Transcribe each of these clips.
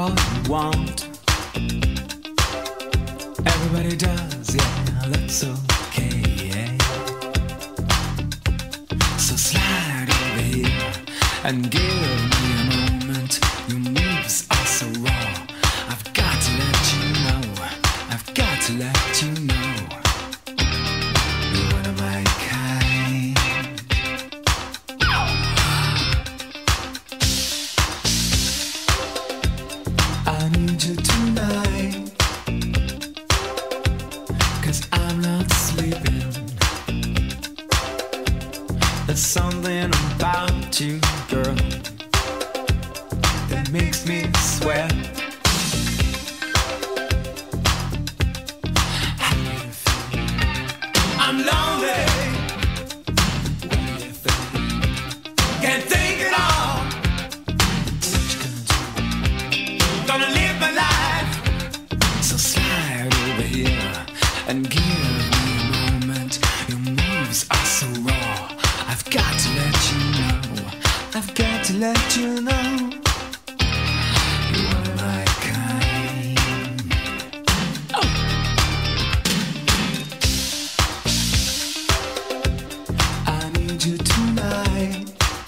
all you want. Everybody does, yeah, that's okay, yeah. So slide over here and give me a moment. Your moves are so raw. I've got to let you know. I've got to let you know. You're one of my kind. I need you tonight, 'cause I'm not sleeping. There's something about you, girl, that makes me sweat. How do you feel? I'm lonely. What do you think? Can't think at all. What you gonna do? Gonna live my life. So slide over here and give me a moment. Your moves are so raw. I've got to let you know. I've got to let you know. You're one of my kind. Oh. I need you tonight,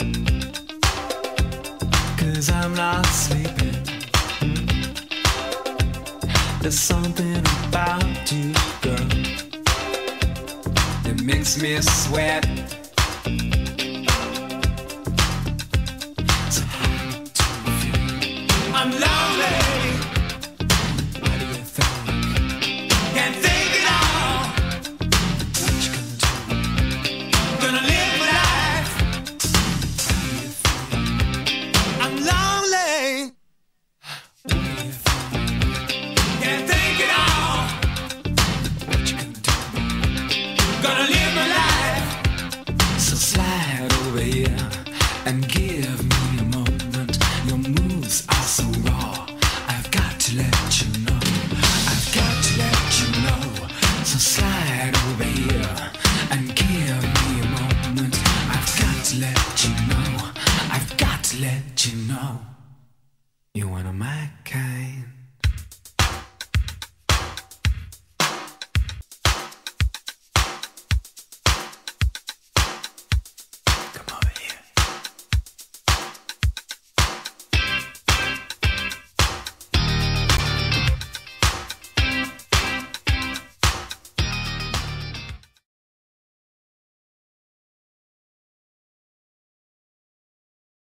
'cause I'm not sleeping. There's something about you, girl, that makes me sweat. So how do you feel? I'm lonely. What do you think? Can't think at all. What you gonna do? Gonna live my life. How do you feel? I'm lonely. What do you think? Can't think at all. What you gonna do? Gonna live my life. So slide over here and give me a moment. Your moves are so raw. I've got to let you know. I've got to let you know. So slide over here and give me a moment. I've got to let you know. I've got to let you know. You're one of my